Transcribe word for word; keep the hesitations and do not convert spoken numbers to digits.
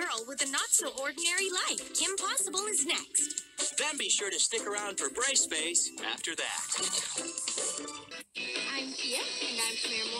girl with a not-so-ordinary life. Kim Possible is next. Then be sure to stick around for Braceface after that. I'm Kia, and I'm from your